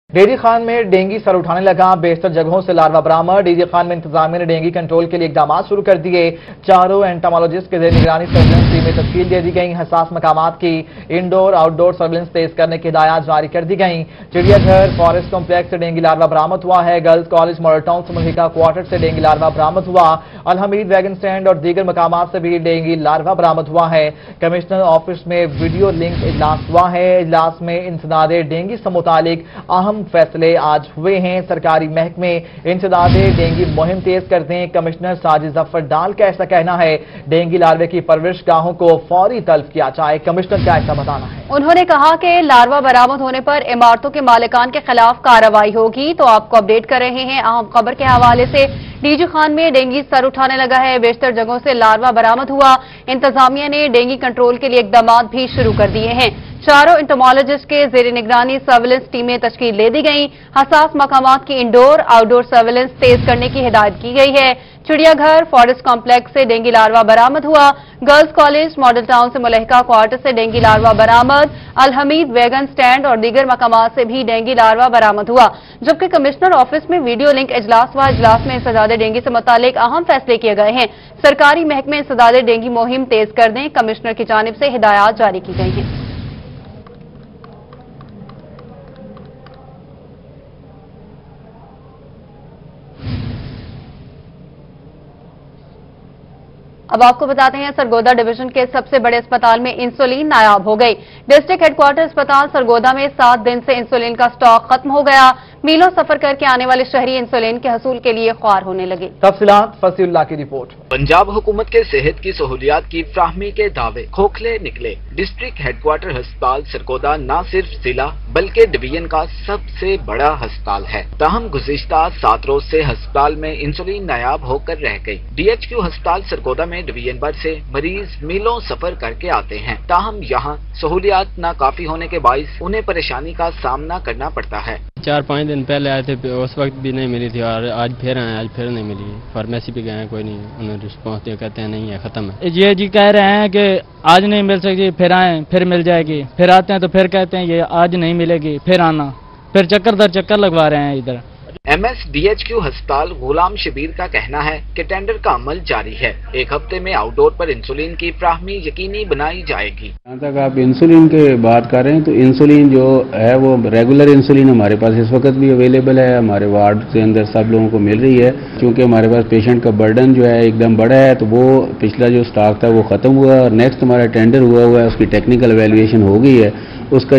Dairy Khan में dengue sir उठाने लगा, बेशतर जगहों से लार्वा बरामद। डेरी खान में इंतजामिया ने डेंगू कंट्रोल के लिए इकदाम शुरू कर दिए। चारों एंटामोलॉजिस्ट के जेर निगरानी सर्विलेंस टीमें तश्कील दे दी गई। हसास मकामात की इंडोर आउटडोर सर्विलेंस तेज करने की हिदायत जारी कर दी गई। चिड़ियाघर फॉरेस्ट कॉम्प्लेक्स से डेंगू लार्वा बरामद हुआ है। गर्ल्स कॉलेज मॉडल टाउन समूहिका क्वार्टर से डेंगू लार्वा बरामद हुआ। अलहमीद वैगन स्टैंड और दीगर मकामात से भी डेंगू लार्वा बरामद हुआ है। कमिश्नर ऑफिस में वीडियो लिंक इजलास हुआ है। इजलास में इंसदाद डेंगू से मुतालिक अहम फैसले आज हुए हैं। सरकारी महकमे इंसदाद डेंगू मुहिम तेज कर दें। कमिश्नर साजिद जफर डाल का ऐसा कहना है, डेंगू लार्वे की परवरिश गाहों को फौरी तल्फ किया जाए। कमिश्नर का ऐसा बताना है। उन्होंने कहा कि लार्वा बरामद होने पर इमारतों के मालिकान के खिलाफ कार्रवाई होगी। तो आपको अपडेट कर रहे हैं अहम खबर के हवाले से। डीजी खान में डेंगू सर उठाने लगा है, बेशतर जगहों से लार्वा बरामद हुआ। इंतजामिया ने डेंगू कंट्रोल के लिए इकदाम भी शुरू कर दिए हैं। चारों एंटोमोलॉजिस्ट के जेर निगरानी सर्विलेंस टीमें तश्कील दे दी गई। हसास मकामात की इंडोर आउटडोर सर्विलेंस तेज करने की हिदायत की गई है। चिड़ियाघर फॉरेस्ट कॉम्प्लेक्स से डेंगू लार्वा बरामद हुआ। गर्ल्स कॉलेज मॉडल टाउन से मुलहिका क्वार्टर से डेंगू लार्वा बरामद। अलहमीद वैगन स्टैंड और दीगर मकामात से भी डेंगू लार्वा बरामद हुआ। जबकि कमिश्नर ऑफिस में वीडियो लिंक इजलास हुआ। इजलास में इंसदाद डेंगू से मुतालिक अहम फैसले किए गए हैं। सरकारी महकमे इंसदाद डेंगू मुहिम तेज कर दें, कमिश्नर की जानिब से हिदायत जारी की गई हैं। अब आपको बताते हैं, सरगोदा डिवीजन के सबसे बड़े अस्पताल में इंसुलिन नायाब हो गई। डिस्ट्रिक्ट हेडक्वार्टर अस्पताल सरगोदा में 7 दिन से इंसुलिन का स्टॉक खत्म हो गया। मीलों सफर करके आने वाले शहरी इंसुलिन के हसूल के लिए ख्वार होने लगे। तफसीलात फसीउल्लाह की रिपोर्ट। पंजाब हुकूमत के सेहत की सहूलियात की फ्राहमी के दावे खोखले निकले। डिस्ट्रिक्ट हेडक्वार्टर अस्पताल सरगोदा न सिर्फ जिला बल्कि डिवीजन का सबसे बड़ा अस्पताल है। ताहम गुज़िश्ता 7 रोज से अस्पताल में इंसुलिन नायाब होकर रह गई। DHQ अस्पताल सरगोदा में डिवीजन भर से मरीज मीलों सफर करके आते हैं। ताहम यहाँ सहूलियात नाकाफी होने के बाइस उन्हें परेशानी का सामना करना पड़ता है। 4-5 दिन पहले आए थे, उस वक्त भी नहीं मिली थी और आज फिर आए, आज फिर नहीं मिली। फार्मेसी पे गए, कोई नहीं, उन्होंने रिस्पॉन्स दिया, कहते हैं नहीं है, खत्म है। ये जी कह रहे हैं कि आज नहीं मिल सकती, फिर आए फिर मिल जाएगी, फिर आते हैं तो फिर कहते हैं ये आज नहीं मिलेगी, फिर आना, फिर चक्कर दर चक्कर लगवा रहे हैं इधर। MSDHQ अस्पताल गुलाम शबीर का कहना है कि टेंडर का अमल जारी है। 1 हफ्ते में आउटडोर पर इंसुलिन की फ्राहमी यकीनी बनाई जाएगी। जहाँ तक आप इंसुलिन की बात कर रहे हैं तो इंसुलिन जो है वो रेगुलर इंसुलिन हमारे पास इस वक्त भी अवेलेबल है। हमारे वार्ड के अंदर सब लोगों को मिल रही है। क्योंकि हमारे पास पेशेंट का बर्डन जो है एकदम बड़ा है, तो वो पिछला जो स्टॉक था वो खत्म हुआ और नेक्स्ट हमारा टेंडर हुआ है, उसकी टेक्निकल एवेल्युएशन हो गई है। उसका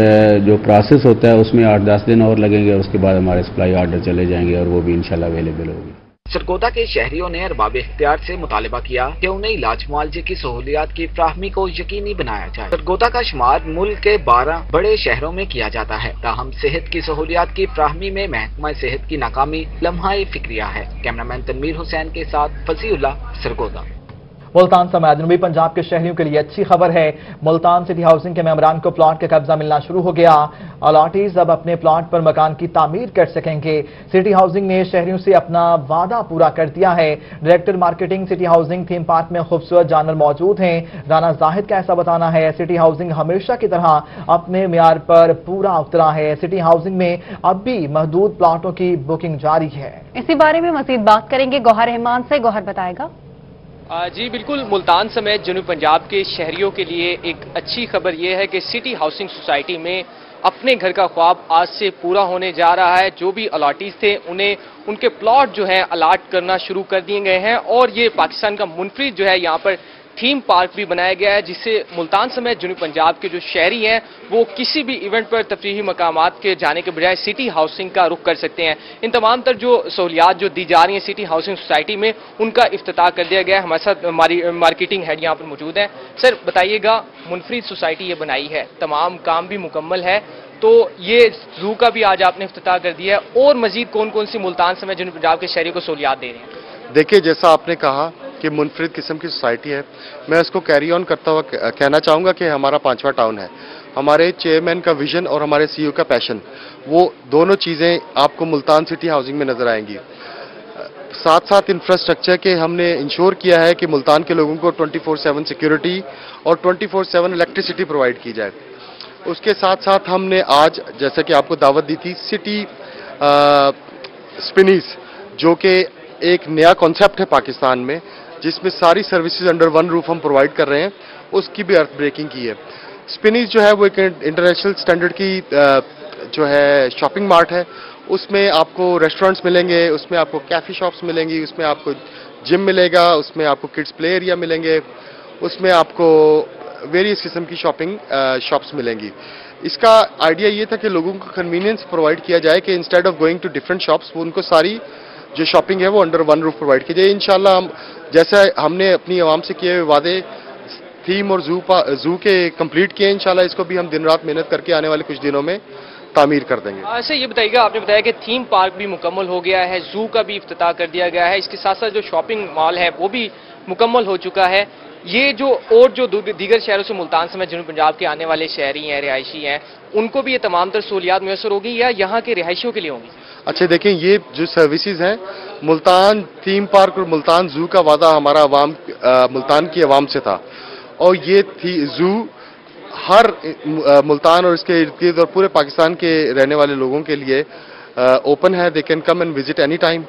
जो प्रोसेस होता है उसमें 8-10 दिन और लगेंगे। उसके बाद हमारे सप्लाई ऑर्डर चले जाएंगे और वो भी इंशाल्लाह अवेलेबल होगी। सरगोदा के शहरियों ने अरबाब इख्तियार से मुतालबा किया कि उन्हें इलाज मुआलजे की सहूलियात की फ्राहमी को यकीनी बनाया जाए। सरगोदा का शुमार मुल्क के 12 बड़े शहरों में किया जाता है। ताहम सेहत की सहूलियात की फ्राहमी में महकमा सेहत की नाकामी लम्हा फिक्रिया है। कैमरामैन तनवीर हुसैन के साथ फसीउल्लाह, सरगोदा। मुल्तान समेत जनूबी पंजाब के शहरियों के लिए अच्छी खबर है। मुल्तान सिटी हाउसिंग के मेंबरान को प्लॉट का कब्जा मिलना शुरू हो गया। अलॉटीज अब अपने प्लॉट पर मकान की तामीर कर सकेंगे। सिटी हाउसिंग ने शहरियों से अपना वादा पूरा कर दिया है। Director marketing city housing theme park में खूबसूरत जानवर मौजूद हैं। राना जाहिद का ऐसा बताना है, सिटी हाउसिंग हमेशा की तरह अपने मियार पर पूरा उतरा है। सिटी हाउसिंग में अब भी महदूद प्लॉटों की बुकिंग जारी है। इसी बारे में मजीद बात करेंगे गौहर रहमान से। गौहर बताएगा। जी बिल्कुल, मुल्तान समेत जनूब पंजाब के शहरियों के लिए एक अच्छी खबर यह है कि सिटी हाउसिंग सोसाइटी में अपने घर का ख्वाब आज से पूरा होने जा रहा है। जो भी अलॉटीज थे उन्हें उनके प्लॉट जो है अलाट करना शुरू कर दिए गए हैं और ये पाकिस्तान का मुनफरिद जो है यहाँ पर थीम पार्क भी बनाया गया है, जिससे मुल्तान समेत जनूब पंजाब के जो शहरी हैं वो किसी भी इवेंट पर तफरीही मकामात के जाने के बजाय सिटी हाउसिंग का रुख कर सकते हैं। इन तमाम तर जो सहूलियात जो दी जा रही हैं सिटी हाउसिंग सोसाइटी में, उनका इफ्तिताह कर दिया गया है। हमारे साथ मार्केटिंग हेड यहाँ पर मौजूद हैं। सर बताइएगा, मुनफरिद सोसाइटी ये बनाई है, तमाम काम भी मुकम्मल है, तो ये जू का भी आज आपने इफ्तिताह कर दिया है, और मजीद कौन कौन सी मुल्तान समेत जनूब पंजाब के शहरियों को सहूलियात दे रहे हैं? देखिए, जैसा आपने कहा कि मुनफरिद किस्म की सोसाइटी है, मैं इसको कैरी ऑन करता हुआ कहना चाहूँगा कि हमारा 5वां टाउन है। हमारे चेयरमैन का विजन और हमारे CEO का पैशन, वो दोनों चीज़ें आपको मुल्तान सिटी हाउसिंग में नज़र आएंगी। साथ साथ इंफ्रास्ट्रक्चर के हमने इंश्योर किया है कि मुल्तान के लोगों को 24/7 सिक्योरिटी और 24/7 इलेक्ट्रिसिटी प्रोवाइड की जाए। उसके साथ साथ हमने आज जैसे कि आपको दावत दी थी सिटी स्पिनीज, जो कि एक नया कॉन्सेप्ट है पाकिस्तान में, जिसमें सारी सर्विसेज अंडर वन रूफ हम प्रोवाइड कर रहे हैं, उसकी भी अर्थ ब्रेकिंग की है। स्पिनीज जो है वो एक इंटरनेशनल स्टैंडर्ड की जो है शॉपिंग मार्ट है। उसमें आपको रेस्टोरेंट्स मिलेंगे, उसमें आपको कैफे शॉप्स मिलेंगी, उसमें आपको जिम मिलेगा, उसमें आपको किड्स प्ले एरिया मिलेंगे, उसमें आपको वेरियस किस्म की शॉपिंग शॉप्स मिलेंगी। इसका आइडिया ये था कि लोगों को कन्वीनियंस प्रोवाइड किया जाए कि instead of going to different shops, वो उनको सारी जो शॉपिंग है वो अंडर वन रूफ प्रोवाइड की जाए। इंशाल्लाह हम जैसा हमने अपनी आवाम से किए हुए वादे थीम और जू के कंप्लीट किए, इंशाल्लाह इसको भी हम दिन रात मेहनत करके आने वाले कुछ दिनों में तामीर कर देंगे। अच्छा, ये बताइएगा, आपने बताया कि थीम पार्क भी मुकम्मल हो गया है, जू का भी इफ्तिताह कर दिया गया है, इसके साथ साथ जो शॉपिंग मॉल है वो भी मुकम्मल हो चुका है। ये जो दीगर शहरों से मुल्तान समेत जनूब पंजाब के आने वाले शहरी हैं, रिहायशी हैं, उनको भी ये तमाम तर सहूलियात मुयसर होगी या यहाँ के रिहायशियों के लिए होंगी? अच्छा देखें, ये जो सर्विसेज हैं, मुल्तान थीम पार्क और मुल्तान जू का वादा हमारा मुल्तान की आवाम से था, और ये जू हर मुल्तान और इसके इर्द गिर्द और पूरे पाकिस्तान के रहने वाले लोगों के लिए ओपन है। They can come and visit any time,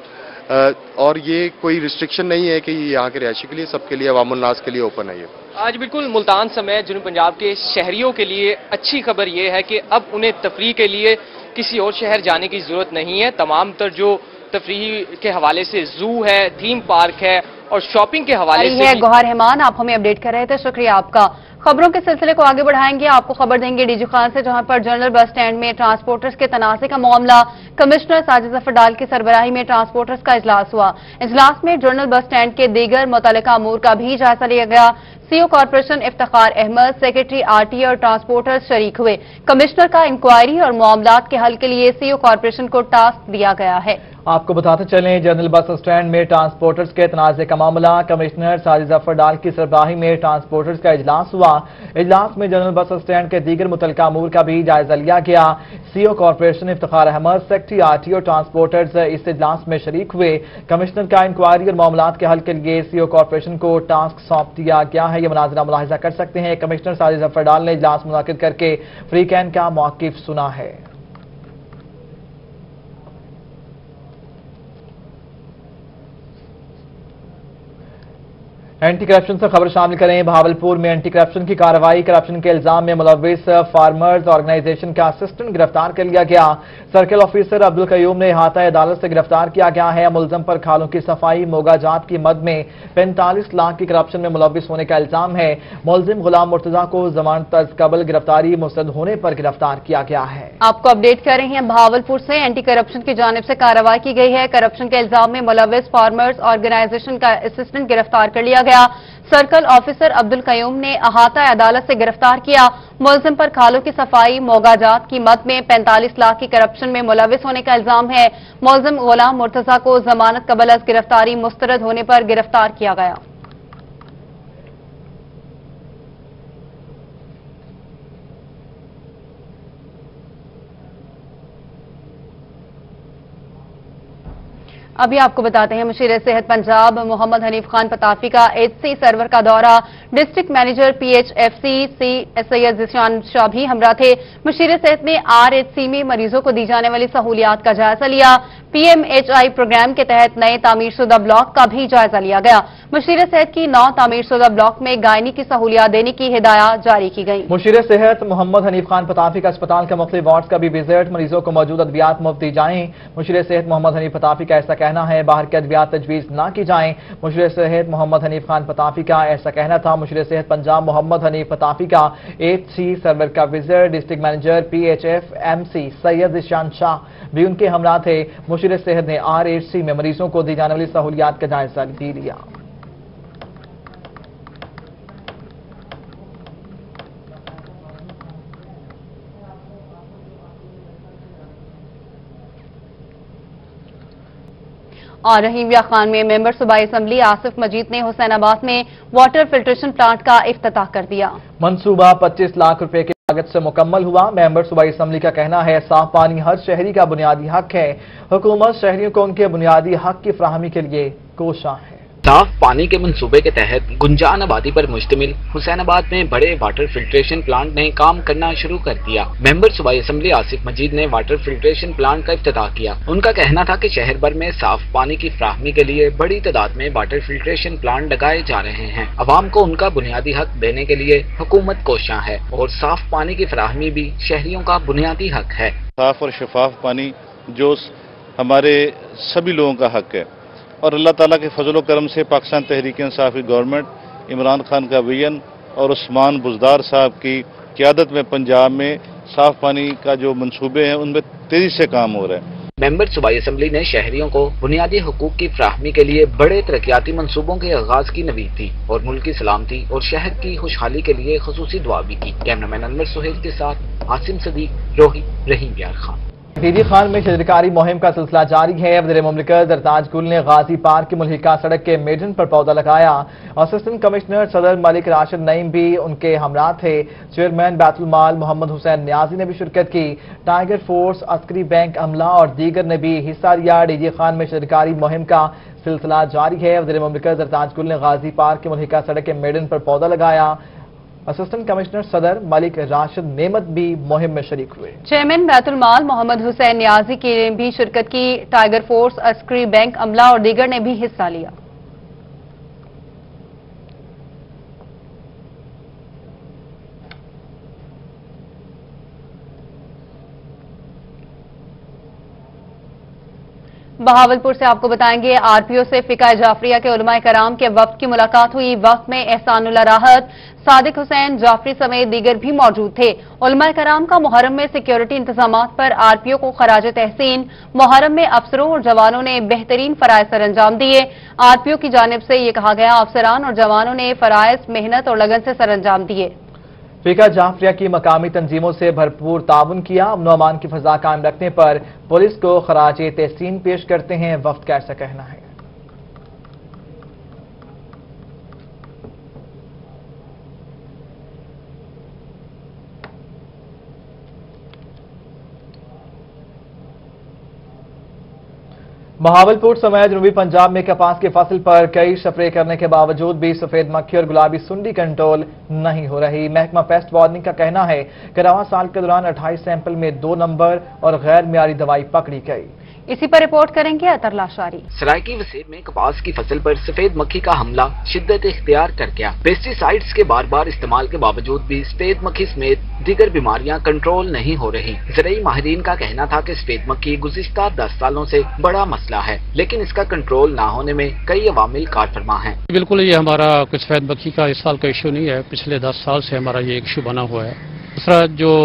और ये कोई रिस्ट्रिक्शन नहीं है कि यहाँ के रिहायशी के लिए, सबके लिए, अवामुल नास के लिए ओपन है ये। आज बिल्कुल मुल्तान समेत जनूब पंजाब के शहरियों के लिए अच्छी खबर ये है कि अब उन्हें तफरीह के लिए किसी और शहर जाने की जरूरत नहीं है। तमाम तर जो तफरीह के हवाले से जू है, थीम पार्क है और शॉपिंग के हवाले से गौहर रहमान, आप हमें अपडेट कर रहे थे, शुक्रिया आपका। खबरों के सिलसिले को आगे बढ़ाएंगे, आपको खबर देंगे डीजी खान से, जहां पर जनरल बस स्टैंड में ट्रांसपोर्टर्स के तनाज़े का मामला, कमिश्नर साजिद जफरडाल की सरबराही में ट्रांसपोर्टर्स का इजलास हुआ। इजलास में जनरल बस स्टैंड के दीगर मुतल्लिका अमूर का भी जायजा लिया गया। CO corporation Iftikhar Ahmed, secretary RT और ट्रांसपोर्टर्स शरीक हुए। कमिश्नर का इंक्वायरी और मामलात के हल के लिए सीओ कॉर्पोरेशन को टास्क दिया गया है। आपको बताते चलें, जनरल बस स्टैंड में ट्रांसपोर्टर्स के तनाज़े का मामला, कमिश्नर साजिद जफरडाल की सरबराही में ट्रांसपोर्टर्स का इजलास हुआ। इजलास में जनरल बस स्टैंड के दीगर मुतल्लिका अमूर का भी जायजा लिया गया। CO corporation Iftikhar Ahmed, secretary RT और ट्रांसपोर्टर्स इस इजलास में शरीक हुए। कमिश्नर का इंक्वायरी और मामलात के हल के लिए सीओ कॉर्पोरेशन को टास्क सौंप दिया गया है। यह मनाज़रा मुलाहिजा कर सकते हैं। कमिश्नर साजिद जफरडाल ने इजलास मुनाकिद करके फ्री कैन का मौक़िफ़ सुना है। एंटी करप्शन से खबर शामिल करें। भावलपुर में एंटी करप्शन की कार्रवाई, करप्शन के इल्जाम में मुलव्विस फार्मर्स ऑर्गेनाइजेशन का असिस्टेंट गिरफ्तार कर लिया गया। सर्कल ऑफिसर अब्दुल कयूम ने अहाता अदालत से गिरफ्तार किया गया है। मुलजम पर खालों की सफाई, मोगाजात की मद में 45 लाख की करप्शन में मुलव्विस होने का इल्जाम है। मुलजिम गुलाम मुर्तजा को जमानत अज कबल गिरफ्तारी मुस्तरद होने पर गिरफ्तार किया गया है। आपको अपडेट कर रहे हैं, भावलपुर से एंटी करप्शन की जानिब से कार्रवाई की गई है। करप्शन के इल्जाम में मुलव्विस फार्मर्स ऑर्गेनाइजेशन का असिस्टेंट गिरफ्तार कर लिया गया। सर्कल ऑफिसर अब्दुल कयूम ने अहाता अदालत से गिरफ्तार किया। मुलजिम पर खालों की सफाई, मोगाजात की मद में 45 लाख की करप्शन में मुलव्विस होने का इल्जाम है। मुलजिम गुलाम मुर्तजा को जमानत कबल अज गिरफ्तारी मुस्तरद होने पर गिरफ्तार किया गया। अभी आपको बताते हैं, मुशीर सेहत पंजाब मोहम्मद हनीफ खान पताफी का एचसी सर्वर का दौरा। District manager PHFC Syed Zeeshan Shah भी हमरा थे। मुशीर सेहत ने आरएचसी में मरीजों को दी जाने वाली सहूलियात का जायजा लिया। पीएमएचआई प्रोग्राम के तहत नए तामीरशुदा ब्लॉक का भी जायजा लिया गया। मुशीर सेहत की 9 तामीरशुदा ब्लॉक में गायनी की सहूलियात देने की हिदायत जारी की गई। मुशीर सेहत मोहम्मद हनीफ खान पताफी का अस्पताल के मुख्तलिफ वार्ड्स का भी विजिट, मरीजों को मौजूद अद्वियात मुफ्त दी जाएं। मुशीर सेहत मोहम्मद हनीफ पताफी का ऐसा कहना है, बाहर के अद्वियात तजवीज न की जाएं। मुशीर सेहत मोहम्मद हनीफ खान पताफी का ऐसा कहना था। मुशीर सेहत पंजाब मोहम्मद हनीफ पताफी का एचसी सर्वर का visit. District manager PHFMC Syed Zeeshan Shah भी उनके हमरा थे। मुशीर सेहत ने आरएचसी में मरीजों को दी जाने वाली सहूलियात का जायजा भी लिया। और रहीमिया खान में मेंबर सूबाई असम्बली आसिफ मजीद ने हुसैनाबाद में वाटर फिल्ट्रेशन प्लांट का इफ्तिताह कर दिया। मंसूबा 25 लाख रुपए की लागत से मुकम्मल हुआ। मेंबर सूबाई असम्बली का कहना है, साफ पानी हर शहरी का बुनियादी हक है। हुकूमत शहरियों को उनके बुनियादी हक की फराहमी के लिए कोशां है। साफ पानी के मंसूबे के तहत गुंजान आबादी पर मुश्तमिल हुसैनाबाद में बड़े वाटर फिल्ट्रेशन प्लांट ने काम करना शुरू कर दिया। मेंबर सूबाई असेंबली आसिफ मजीद ने वाटर फिल्ट्रेशन प्लांट का इफ्तिताह किया। उनका कहना था कि शहर भर में साफ पानी की फराहमी के लिए बड़ी तादाद में वाटर फिल्ट्रेशन प्लांट लगाए जा रहे हैं। अवाम को उनका बुनियादी हक देने के लिए हुकूमत कोशां है और साफ पानी की फराहमी भी शहरियों का बुनियादी हक है। साफ और शफाफ पानी जो हमारे सभी लोगों का हक है और अल्लाह ताला के फजल करम से पाकिस्तान तहरीक इंसाफ की गवर्नमेंट, इमरान खान का विजन और उस्मान बुज़दार साहब की क़यादत में पंजाब में साफ पानी का जो मंसूबे हैं उनमें तेजी से काम हो रहा है। मेंबर सूबाई असेंबली ने शहरियों को बुनियादी हुकूक की फराहमी के लिए बड़े तरक्याती मंसूबों के आगाज की नवीद दी और मुल्क की सलामती और शहर की खुशहाली के लिए खसूसी दुआ भी की। कैमरामैन अनवर सुहेल के साथ आसिम सदीक, रोही, रहीम यार खान। डीजी खान में शजरकारी मुहिम का सिलसिला जारी है। वज़ीर मुमलिकत सरताज गुल ने गाजी पार्क की मुल्हिका सड़क के मेडन पर पौधा लगाया। असिस्टेंट कमिश्नर सदर मलिक राशिद नईम भी उनके हमरा थे। चेयरमैन बैतुल माल मोहम्मद हुसैन न्याजी ने भी शिरकत की। टाइगर फोर्स, अस्करी बैंक अमला और दीगर ने भी हिस्सा लिया। डीजी खान में शजरकारी मुहिम का सिलसिला जारी है। वज़ीर मुमलिकत सरताज गुल ने गाजी पार्क की मुल्हिका सड़क के मेडन पर पौधा लगाया। असिस्टेंट कमिश्नर सदर मलिक राशिद नेमत भी मुहिम में शरीक हुए। चेयरमैन बैतुल माल मोहम्मद हुसैन न्याजी की ने भी शिरकत की। टाइगर फोर्स, अस्करी बैंक अमला और दीगर ने भी हिस्सा लिया। बहावलपुर से आपको बताएंगे, आरपीओ से फिका जाफरिया के उलमाए कराम के वफ्द की मुलाकात हुई। वफ्द में एहसानुल्लाह राहत, सादिक हुसैन जाफरी समेत दीगर भी मौजूद थे। उलमाए कराम का मुहर्रम में सिक्योरिटी इंतजामात पर आरपीओ को खराज तहसीन। मुहर्रम में अफसरों और जवानों ने बेहतरीन फराइज सर अंजाम दिए। आरपीओ की जानिब से ये कहा गया, अफसरान और जवानों ने फराइज मेहनत और लगन से सर अंजाम दिए। फिका जाफरिया की मकामी तंजीमों से भरपूर ताउन किया। अमन व अमान की फजा कायम रखने पर पुलिस को खराज तहसीन पेश करते हैं। वफ्द का ऐसा कहना है। बहावलपुर समेत जनूबी पंजाब में कपास की फसल पर कई स्प्रे करने के बावजूद भी सफेद मक्खी और गुलाबी सुंडी कंट्रोल नहीं हो रही। महकमा पेस्ट वार्निंग का कहना है कि रवां साल के दौरान 28 सैंपल में 2 नंबर और गैर मियारी दवाई पकड़ी गई। इसी पर रिपोर्ट करेंगे अतर लाशारी। सरायकी वसीब में कपास की फसल पर सफेद मक्खी का हमला शिद्दत इख्तियार कर गया। पेस्टिसाइड्स के बार बार इस्तेमाल के बावजूद भी सफेद मक्खी समेत दीगर बीमारियां कंट्रोल नहीं हो रही। ज़राई माहिरीन का कहना था कि सफेद मक्खी गुज़िश्ता 10 सालों से बड़ा मसला है, लेकिन इसका कंट्रोल न होने में कई अवामिल कारफरमा हैं। बिल्कुल ये हमारा कुछ सफेद मक्खी का इस साल का इशू नहीं है, पिछले 10 साल से हमारा ये इशू बना हुआ है। दूसरा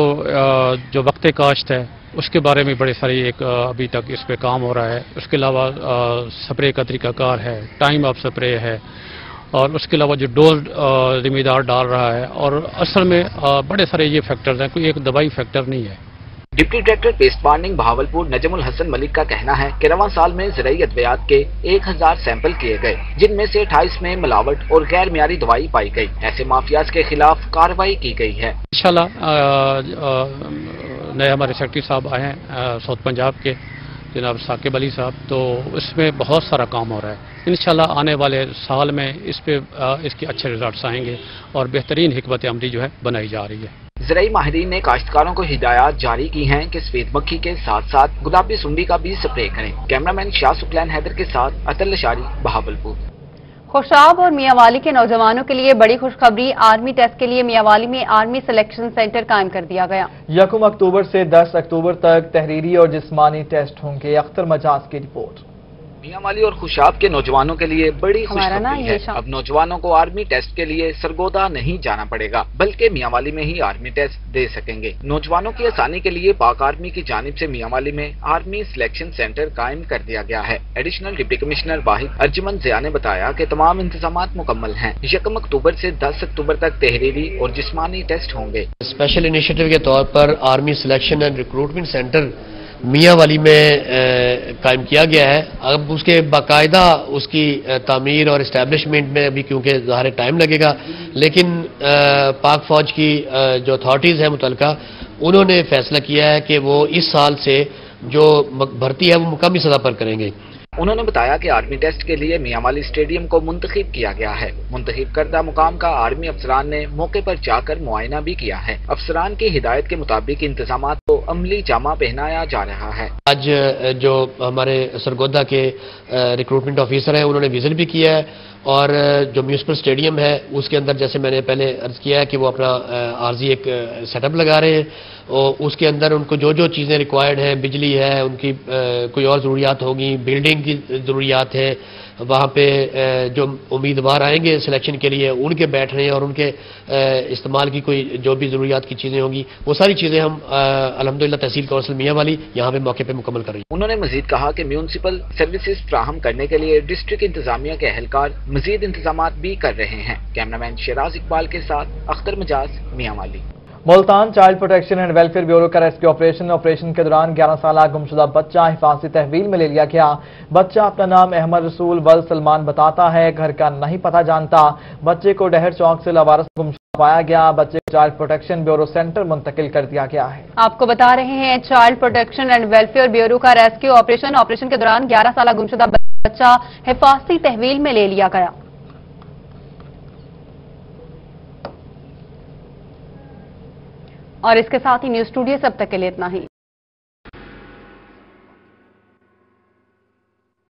जो वक्त काश्त है उसके बारे में बड़े सारी अभी तक इस पे काम हो रहा है। उसके अलावा स्प्रे का तरीकाकार है, टाइम ऑफ स्प्रे है और उसके अलावा जो डोज जिम्मेदार डाल रहा है और असल में बड़े सारे ये फैक्टर्स हैं, कोई एक दवाई फैक्टर नहीं है। Deputy director pest warning Bahawalpur Najmul Hasan Malik का कहना है कि रवां साल में ज़राई अद्वियात के 1000 सैंपल किए गए, जिनमें से 28 में मिलावट और गैर मियारी दवाई पाई गई। ऐसे माफियाज के खिलाफ कार्रवाई की गई है। इंशाल्लाह नए हमारे सेक्रेटरी साहब आए हैं साउथ पंजाब के, जनाब साकिब अली साहब, तो इसमें बहुत सारा काम हो रहा है। इंशाल्लाह आने वाले साल में इसके अच्छे रिजल्ट्स आएंगे और बेहतरीन हिकमत अमली जो है बनाई जा रही है। ज़राई माहिरीन ने काश्तकारों को हिदायत जारी की हैं कि सफेद मक्खी के साथ साथ गुलाबी सुंडी का भी स्प्रे करें। कैमरामैन शाह सुकलैन हैदर के साथ अतर लशारी, बहावलपुर। खुशाब और मियांवाली के नौजवानों के लिए बड़ी खुशखबरी, आर्मी टेस्ट के लिए मियांवाली में आर्मी सिलेक्शन सेंटर कायम कर दिया गया। 1 अक्टूबर से 10 अक्टूबर तक तहरीरी और जिस्मानी टेस्ट होंगे। अख्तर मजाज की रिपोर्ट। मियांवाली और खुशाब के नौजवानों के लिए बड़ी खुशखबरी है। अब नौजवानों को आर्मी टेस्ट के लिए सरगोदा नहीं जाना पड़ेगा, बल्कि मियांवाली में ही आर्मी टेस्ट दे सकेंगे। नौजवानों की आसानी के लिए पाक आर्मी की जानिब से मियांवाली में आर्मी सिलेक्शन सेंटर कायम कर दिया गया है। Additional deputy commissioner Wahid Arjuman Zia ने बताया कि तमाम इंतजामात मुकम्मल हैं। 1 अक्टूबर से 10 अक्टूबर तक तहरीरी और जिस्मानी टेस्ट होंगे। स्पेशल इनिशिएटिव के तौर पर army selection and recruitment centre Mianwali में कायम किया गया है। अब उसके बाकायदा उसकी तामीर और इस्टेब्लिशमेंट में अभी क्योंकि ज़ाहिर टाइम लगेगा, लेकिन पाक फौज की जो अथॉरिटीज़ हैं मुतलका, उन्होंने फैसला किया है कि वो इस साल से जो भर्ती है वो मुकामी सतह पर करेंगे। उन्होंने बताया कि आर्मी टेस्ट के लिए मियांवाली स्टेडियम को मुंतखब किया गया है। मुंतखब करदा मुकाम का आर्मी अफसरान ने मौके पर जाकर मुआयना भी किया है। अफसरान की हिदायत के मुताबिक इंतजामात को अमली जामा पहनाया जा रहा है। आज जो हमारे सरगोदा के रिक्रूटमेंट ऑफिसर हैं उन्होंने विजिट भी किया है और जो म्यूनिसिपल स्टेडियम है उसके अंदर जैसे मैंने पहले अर्ज किया है कि वो अपना आर्जी एक सेटअप लगा रहे हैं और उसके अंदर उनको जो जो चीज़ें रिक्वायर्ड हैं, बिजली है, उनकी कोई और ज़रूरियात होगी, बिल्डिंग की ज़रूरियात है, वहाँ पे जो उम्मीदवार आएंगे सिलेक्शन के लिए उनके बैठने और उनके इस्तेमाल की कोई जो भी ज़रूरियात की चीज़ें होंगी वो सारी चीज़ें हम अल्हम्दुलिल्लाह तहसील कौंसिल मियांवाली यहाँ पे मौके पे मुकम्मल कर रही है। उन्होंने मजीद कहा कि म्यूनिसिपल सर्विसेज फ्राहम करने के लिए डिस्ट्रिक्ट इंतजामिया के अहलकार मजीद इंतजाम भी कर रहे हैं। कैमरामैन शराज इकबाल के साथ Akhtar Majaz, Mianwali. Multan child protection and welfare bureau का रेस्क्यू ऑपरेशन के दौरान 11 साल गुमशुदा बच्चा हिफाजती तहवील में ले लिया गया। बच्चा अपना नाम अहमद रसूल वल सलमान बताता है, घर का नहीं पता जानता। बच्चे को डहर चौक से लावारिस गुमशुदा पाया गया। बच्चे को चाइल्ड प्रोटेक्शन ब्यूरो सेंटर मुंतकिल कर दिया गया है। आपको बता रहे हैं child protection and welfare bureau का रेस्क्यू ऑपरेशन के दौरान 11 साल गुमशुदा बच्चा हिफाजती तहवील में ले लिया गया। और इसके साथ ही न्यूज स्टूडियो से अब तक के लिए इतना ही।